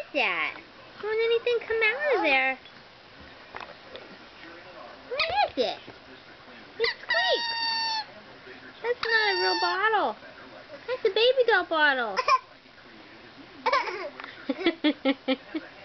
that? Won't anything come out of there? What is it? It squeaks. That's not a real bottle. That's a baby doll bottle.